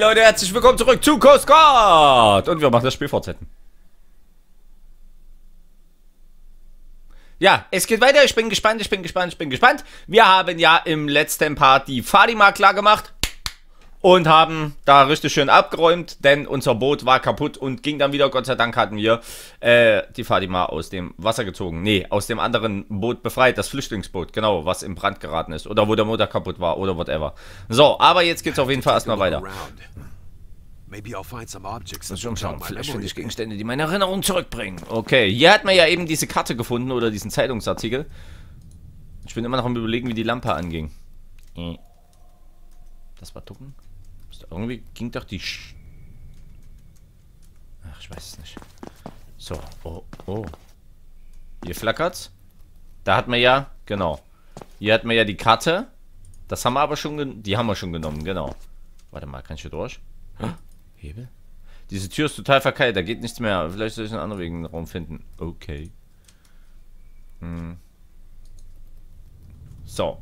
Leute, herzlich willkommen zurück zu Coast Guard. Und wir machen das Spiel fortsetzen. Ja, es geht weiter. Ich bin gespannt. Wir haben ja im letzten Part die Fatima klar gemacht. Und haben da richtig schön abgeräumt, denn unser Boot war kaputt und ging dann wieder. Gott sei Dank hatten wir die Fatima aus dem Wasser gezogen. Nee, aus dem anderen Boot befreit, das Flüchtlingsboot, genau, was in Brand geraten ist. Oder wo der Motor kaputt war oder whatever. So, aber jetzt geht's auf jeden Fall erstmal weiter. Muss ich umschauen, vielleicht finde ich Gegenstände, die meine Erinnerung zurückbringen. Okay, hier hat man ja eben diese Karte gefunden oder diesen Zeitungsartikel. Ich bin immer noch am Überlegen, wie die Lampe anging. Das war ducken. Irgendwie ging doch die Ach, ich weiß es nicht. So, oh. Hier flackert's. Da hat man ja, genau. Hier hat man ja die Karte. Das haben wir aber schon, die haben wir schon genommen, genau. Warte mal, kann ich hier durch? Hebel? Diese Tür ist total verkeilt, da geht nichts mehr. Vielleicht soll ich einen anderen Weg in den Raum finden. Okay. So.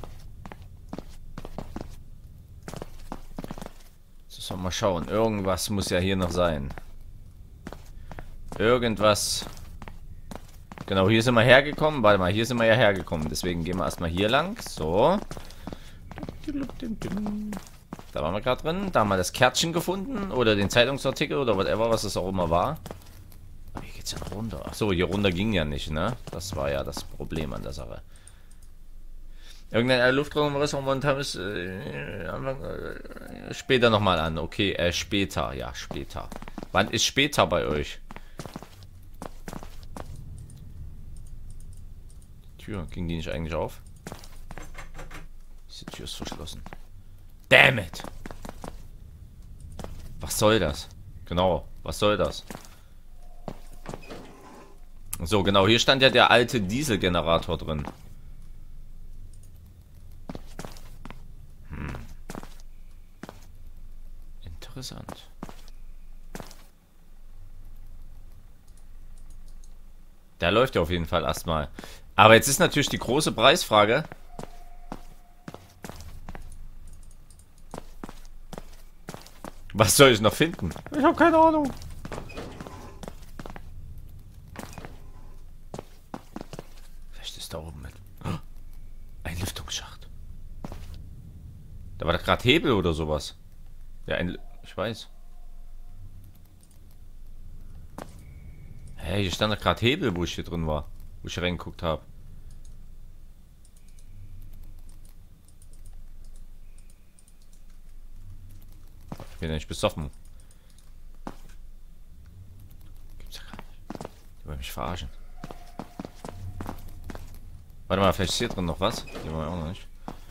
So, mal schauen. Irgendwas muss ja hier noch sein. Irgendwas. Genau, hier sind wir hergekommen. Warte mal, hier sind wir ja hergekommen. Deswegen gehen wir erstmal hier lang. So. Da waren wir gerade drin. Da haben wir das Kärtchen gefunden. Oder den Zeitungsartikel oder whatever, was es auch immer war. Aber hier geht's ja noch runter. Achso, hier runter ging ja nicht, ne? Das war ja das Problem an der Sache. Irgendein Luftraumrestaurant haben es später nochmal an. Okay, später. Ja, später. Wann ist später bei euch? Tür, ging die nicht eigentlich auf? Diese Tür ist verschlossen. Damn it! Was soll das? Genau, was soll das? So, genau, hier stand ja der alte Dieselgenerator drin. Interessant. Der läuft ja auf jeden Fall erstmal. Aber jetzt ist natürlich die große Preisfrage. Was soll ich noch finden? Ich habe keine Ahnung. Vielleicht ist da oben mit. Ein Lüftungsschacht. Da war doch gerade Hebel oder sowas. Ja, ich weiß. Hey, hier stand doch gerade Hebel, wo ich hier drin war. Wo ich reingeguckt habe. Ich bin ja nicht besoffen. Gibt's ja gar nicht. Die wollen mich verarschen. Warte mal, vielleicht ist hier drin noch was. Die wollen wir auch noch nicht.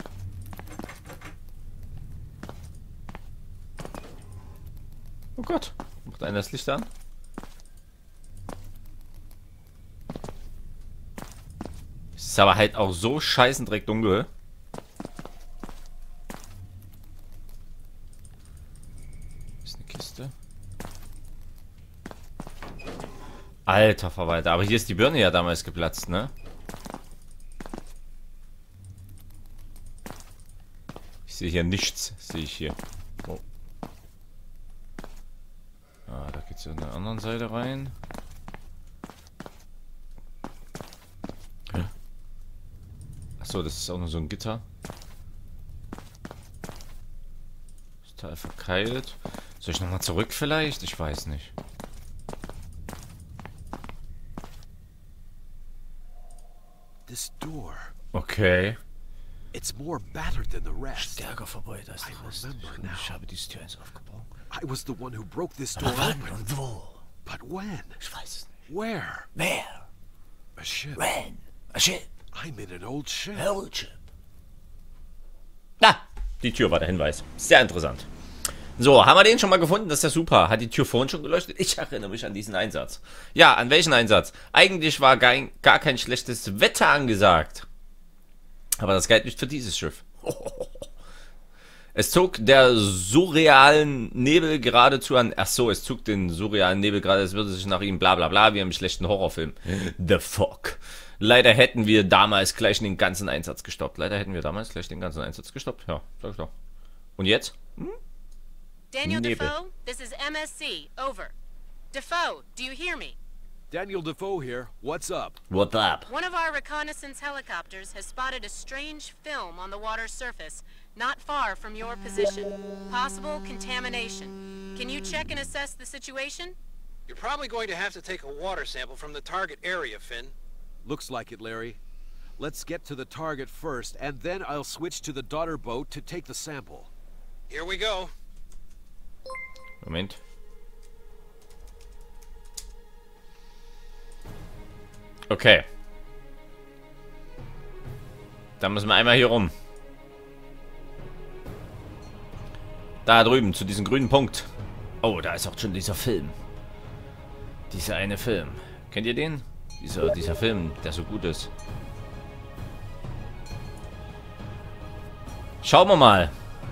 Oh Gott, macht einer das Licht an? Es ist aber halt auch so scheißen direkt dunkel. Ist eine Kiste. Alter Verwalter, aber hier ist die Birne ja damals geplatzt, ne? Ich sehe hier nichts, sehe ich hier. Oh. Ah, da geht's ja an der anderen Seite rein. Achso, das ist auch nur so ein Gitter. Ist total verkeilt. Soll ich nochmal zurück vielleicht? Ich weiß nicht. Okay. It's more battered than the rest. Stärker verbeult als der Rest. Ich habe diese Tür eins aufgebaut. I was the one who broke this door Wann open. und wo? But when? Ich weiß es nicht. Where? Wer? A ship. When? A ship. I'm in an old ship. Old ship. Na, die Tür war der Hinweis. Sehr interessant. So, haben wir den schon mal gefunden? Das ist ja super. Hat die Tür vorhin schon geleuchtet? Ich erinnere mich an diesen Einsatz. Ja, an welchen Einsatz? Eigentlich war gar kein schlechtes Wetter angesagt. Aber das galt nicht für dieses Schiff. Es zog der surrealen Nebel geradezu an. Achso, es zog den surrealen Nebel gerade, es würde sich nach ihm bla bla bla, wie im schlechten Horrorfilm. The Fog. Leider hätten wir damals gleich den ganzen Einsatz gestoppt. Ja, sag ich doch. Und jetzt? Daniel Nebel. Defoe, this is MSC. Over. Defoe, do you hear me? Daniel Defoe here. What's up? What up? One of our reconnaissance helicopters has spotted a strange film on the water's surface, not far from your position. Possible contamination. Can you check and assess the situation? You're probably going to have to take a water sample from the target area, Finn. Looks like it, Larry. Let's get to the target first, and then I'll switch to the daughter boat to take the sample. Here we go. Moment. Okay. Dann müssen wir einmal hier rum. Da drüben, zu diesem grünen Punkt. Oh, da ist auch schon dieser Film. Dieser eine Film. Kennt ihr den? Dieser Film, der so gut ist. Schauen wir mal.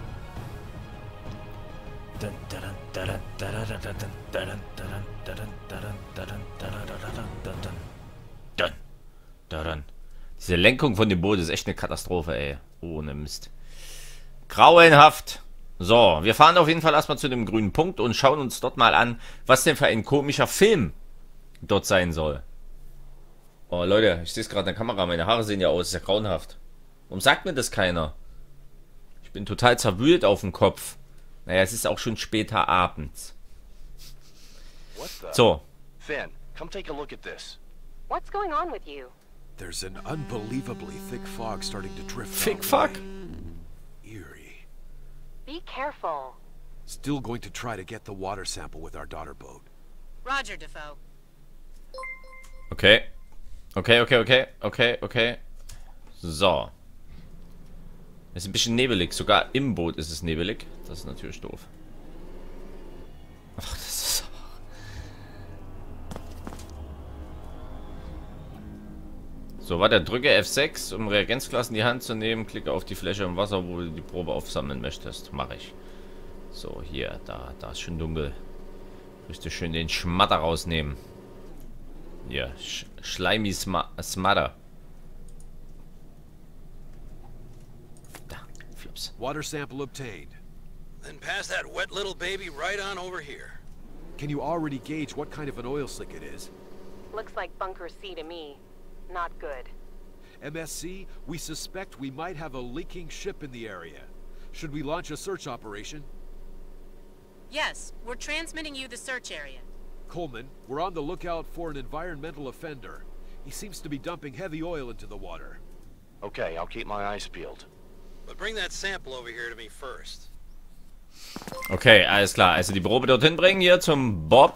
Diese Lenkung von dem Boot ist echt eine Katastrophe, ey. Ohne Mist. Grauenhaft. So, wir fahren auf jeden Fall erstmal zu dem grünen Punkt und schauen uns dort mal an, was denn für ein komischer Film dort sein soll. Oh, Leute, ich sehe es gerade in der Kamera. Meine Haare sehen ja aus. Ist ja grauenhaft. Warum sagt mir das keiner? Ich bin total zerwühlt auf dem Kopf. Naja, es ist auch schon später abends. What the? So. Finn, come take a look at this. What's going on with you? There's an unbelievably thick fog starting to drift. Thick our fog? way. Eerie. Be careful. Still going to try to get the water sample with our daughter boat. Roger, Defoe. Okay. Okay. So. Es ist ein bisschen nebelig. Sogar im Boot ist es nebelig. Das ist natürlich doof. Ach, das ist... So, warte. Drücke F6, um Reagenzglas in die Hand zu nehmen. Klicke auf die Fläche im Wasser, wo du die Probe aufsammeln möchtest. Mache ich. So, hier. Da ist schon dunkel. Richtig schön den Schmatter rausnehmen. Hier. Schleimy Smatter. Da. Flups. Water sample obtained. Then pass that wet little baby right on over here. Can you already gauge what kind of an oil slick it is? Looks like Bunker C to me. Not good. MSC, we suspect we might have a leaking ship in the area. Should we launch a search operation? Yes, we're transmitting you the search area. Coleman, we're on the lookout for an environmental offender. He seems to be dumping heavy oil into the water. Okay, I'll keep my eyes peeled. But bring that sample over here to me first. Okay, alles klar. Also die Probe dorthin bringen hier zum Bob.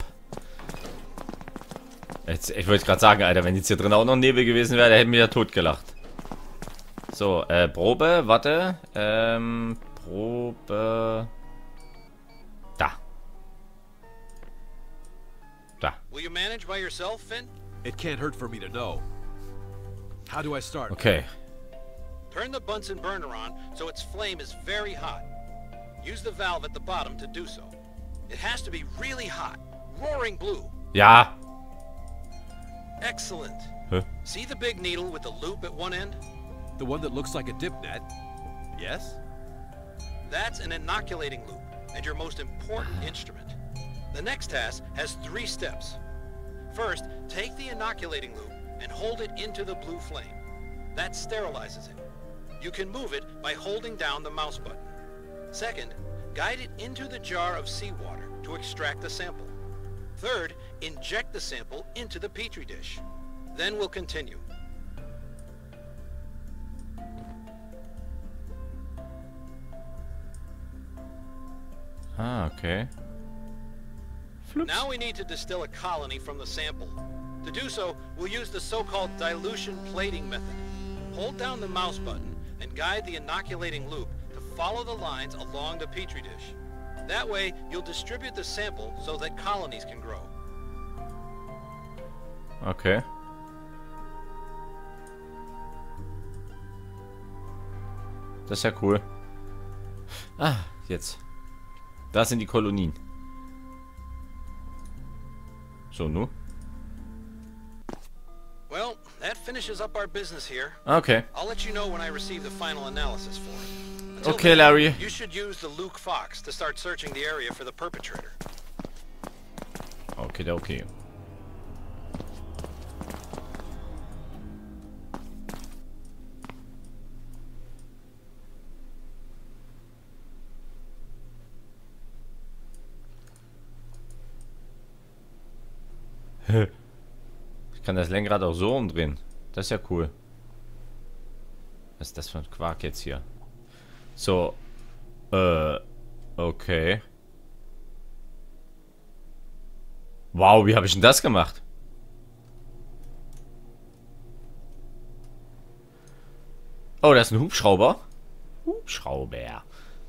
Jetzt, ich wollte gerade sagen, Alter, wenn jetzt hier drin auch noch Nebel gewesen wäre, der hätte mich ja totgelacht. So, Probe, warte. Probe. Da. Will you manage by yourself, Finn? It can't hurt for me to know. How do I start? Okay. Turn the Bunsen burner on so its flame is very hot. Use the valve at the bottom to do so. It has to be really hot. Roaring blue. Ja. Excellent. Huh? See the big needle with the loop at one end? The one that looks like a dip net? Yes? That's an inoculating loop, and your most important instrument. The next task has 3 steps. First, take the inoculating loop and hold it into the blue flame. That sterilizes it. You can move it by holding down the mouse button. Second, guide it into the jar of seawater to extract the sample. Third, inject the sample into the petri dish. Then we'll continue. Ah, okay. Flups. Now we need to distill a colony from the sample. To do so, we'll use the so-called dilution plating method. Hold down the mouse button and guide the inoculating loop to follow the lines along the petri dish. That way, you'll distribute the sample so that colonies can grow. Okay. Das ist ja cool. Ah, jetzt. Da sind die Kolonien. So, nu? Well, that finishes up our business here. Okay. I'll let you know when I receive the final analysis for it. Until Okay, then, Larry. You should use the Luke Fox to start searching the area for the perpetrator. Okay, okay. Ich kann das Lenkrad auch so umdrehen. Das ist ja cool. Was ist das für ein Quark jetzt hier? So. Okay. Wow, wie habe ich denn das gemacht? Oh, das ist ein Hubschrauber. Hubschrauber.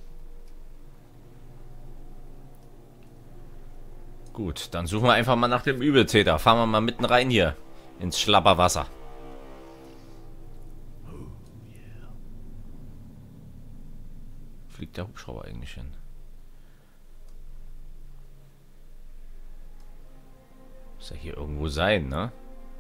Gut, dann suchen wir einfach mal nach dem Übeltäter. Fahren wir mal mitten rein hier. Ins Schlapperwasser. Fliegt der Hubschrauber eigentlich hin? Muss ja hier irgendwo sein, ne?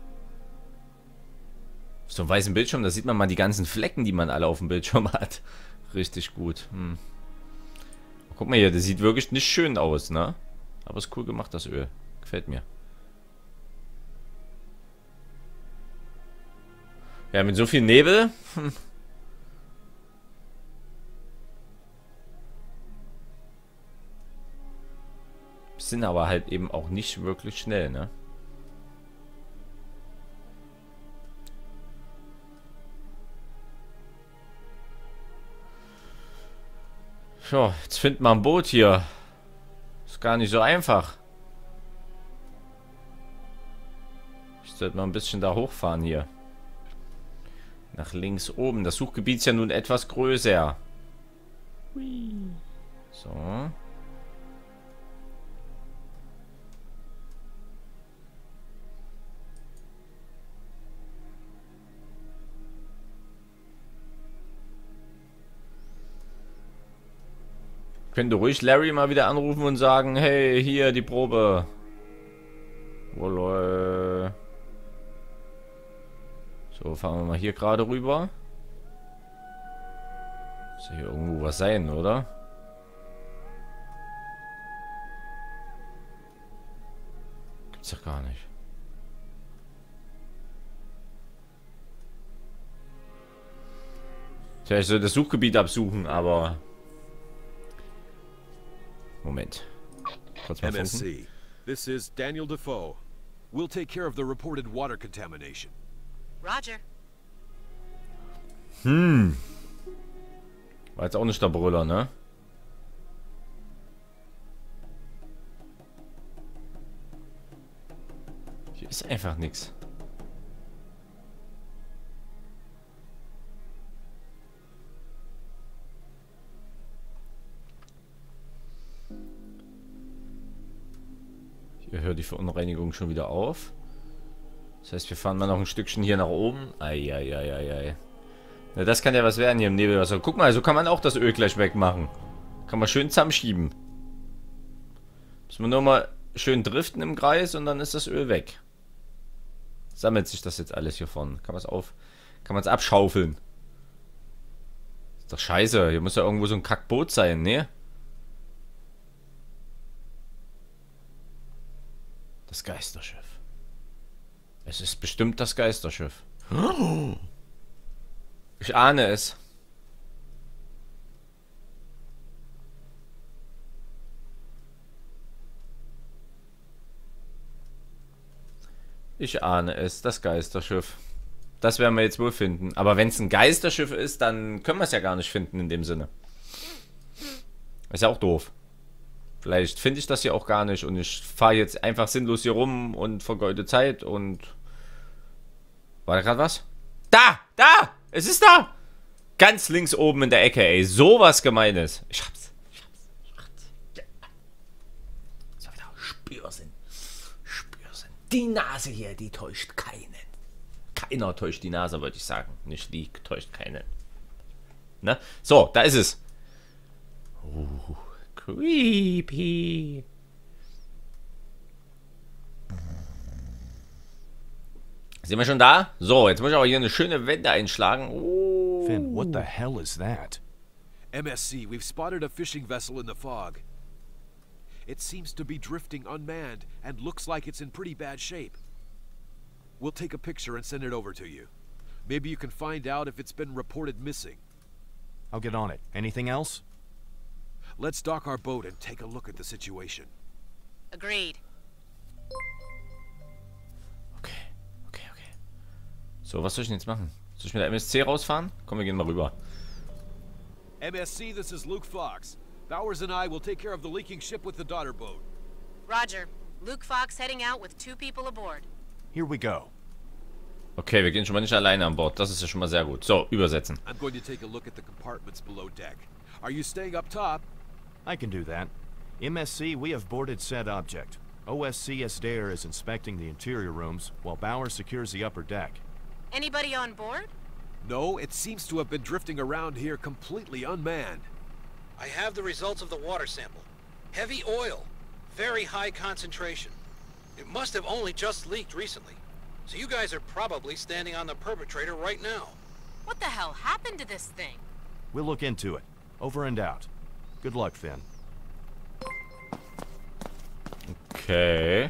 Auf so einem weißen Bildschirm, da sieht man mal die ganzen Flecken, die man alle auf dem Bildschirm hat. Richtig gut. Guck mal hier, das sieht wirklich nicht schön aus, ne? Aber ist cool gemacht, das Öl. Gefällt mir. Ja, mit so viel Nebel. Sind aber halt eben auch nicht wirklich schnell, ne? So, jetzt finden wir ein Boot hier. Ist gar nicht so einfach. Ich sollte mal ein bisschen da hochfahren hier. Nach links oben. Das Suchgebiet ist ja nun etwas größer. So. Könnte ruhig Larry mal wieder anrufen und sagen, hey, hier die Probe. So, fahren wir mal hier gerade rüber. Muss ja hier irgendwo was sein, oder? Gibt's doch gar nicht. Tja, ich soll das Suchgebiet absuchen, aber... Moment. Kurz mal funken. MSC, this is Daniel Defoe. We'll take care of the reported water contamination. Roger. War jetzt auch nicht der Brüller, ne? Hier ist einfach nichts. Hier hört die Verunreinigung schon wieder auf. Das heißt, wir fahren mal noch ein Stückchen hier nach oben. Eieieiei. Na, das kann ja was werden hier im Nebelwasser. Guck mal, so kann man auch das Öl gleich wegmachen. Kann man schön zusammenschieben. Müssen wir nur mal schön driften im Kreis und dann ist das Öl weg. Sammelt sich das jetzt alles hier vorne. Kann man es abschaufeln. Ist doch scheiße. Hier muss ja irgendwo so ein Kackboot sein, ne? Das Geisterschiff. Es ist bestimmt das Geisterschiff. Ich ahne es. Ich ahne es, das Geisterschiff. Das werden wir jetzt wohl finden. Aber wenn es ein Geisterschiff ist, dann können wir es ja gar nicht finden in dem Sinne. Ist ja auch doof. Vielleicht finde ich das hier auch gar nicht und ich fahre jetzt einfach sinnlos hier rum und vergeude Zeit und... War da gerade was? Da! Da! Es ist da! Ganz links oben in der Ecke, ey. Sowas Gemeines. Ich hab's. Ja. So wieder Spürsinn. Spürsinn. Die Nase hier, die täuscht keinen. Keiner täuscht die Nase, würde ich sagen. Nicht die täuscht keinen. Ne? So, da ist es. Creepy. Sind wir schon da? So, jetzt muss ich aber hier eine schöne Wende einschlagen. Oh. Finn, what the hell is that? MSC, we've spotted a fishing vessel in the fog. It seems to be drifting unmanned and looks like it's in pretty bad shape. We'll take a picture and send it over to you. Maybe you can find out if it's been reported missing. I'll get on it. Anything else? Let's dock our boat and take a look at the situation. Agreed. Okay. So, was soll ich denn jetzt machen? Soll ich mit der MSC rausfahren? Komm, wir gehen mal rüber. MSC, this is Luke Fox. Bowers and I will take care of the leaking ship with the daughter boat. Roger. Luke Fox heading out with 2 people aboard. Here we go. Okay, wir gehen schon mal nicht alleine an Bord. Das ist ja schon mal sehr gut. So, übersetzen. I'm going to take a look at the compartments below deck. Are you staying up top? I can do that. MSC, we have boarded said object. OSC Adair is inspecting the interior rooms, while Bauer secures the upper deck. Anybody on board? No, it seems to have been drifting around here completely unmanned. I have the results of the water sample. Heavy oil. Very high concentration. It must have only just leaked recently. So you guys are probably standing on the perpetrator right now. What the hell happened to this thing? We'll look into it. Over and out. Good luck, Finn. Okay.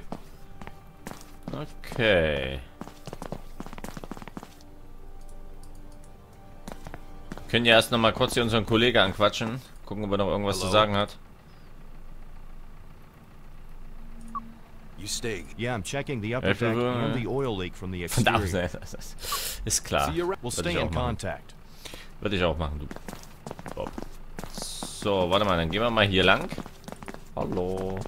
Wir können ja erst noch mal kurz hier unseren Kollegen anquatschen. Gucken, ob er noch irgendwas zu sagen hat. You staying? Yeah, I'm checking the upper deck and the oil leak from the exterior. Ist klar. We'll stay in contact. Würde ich auch machen, du. Bob. So, warte mal, dann gehen wir mal hier lang. Hallo.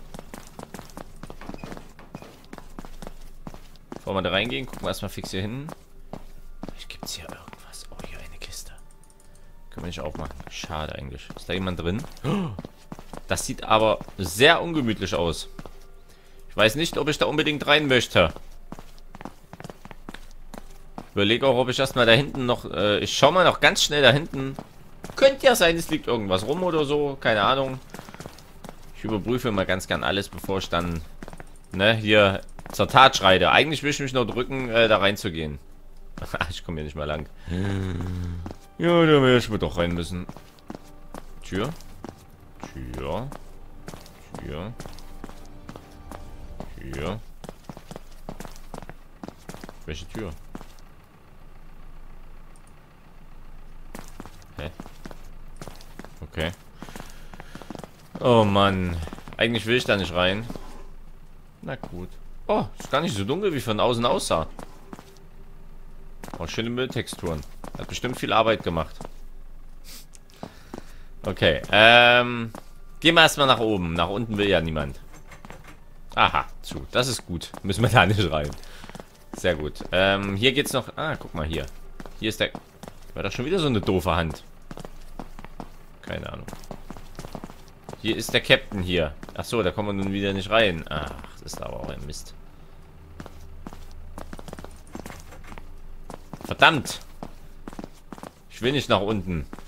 Bevor wir da reingehen, gucken wir erstmal fix hier hin. Vielleicht gibt es hier irgendwas. Oh, hier eine Kiste. Können wir nicht aufmachen. Schade eigentlich. Ist da jemand drin? Das sieht aber sehr ungemütlich aus. Ich weiß nicht, ob ich da unbedingt rein möchte. Überlege auch, ob ich erstmal da hinten noch... ich schau mal noch ganz schnell da hinten. Könnte ja sein, es liegt irgendwas rum oder so. Keine Ahnung. Ich überprüfe mal ganz gern alles, bevor ich dann... Ne, hier zur Tat schreite. Eigentlich will ich mich nur drücken, da reinzugehen. Ich komme hier nicht mal lang. Ja, da wäre ich wohl doch rein müssen. Tür. Welche Tür? Hä? Okay. Oh Mann. Eigentlich will ich da nicht rein. Na gut. Oh, ist gar nicht so dunkel, wie von außen aussah. Oh, schöne Mülltexturen. Hat bestimmt viel Arbeit gemacht. Okay, gehen wir erstmal nach oben. Nach unten will ja niemand. Aha, zu. Das ist gut. Müssen wir da nicht rein. Sehr gut. Hier geht's noch... Ah, guck mal hier. Hier ist der... War doch schon wieder so eine doofe Hand. Keine Ahnung. Hier ist der Captain hier. Achso, da kommen wir nun wieder nicht rein. Ach, das ist aber auch ein Mist. Verdammt! Ich will nicht nach unten.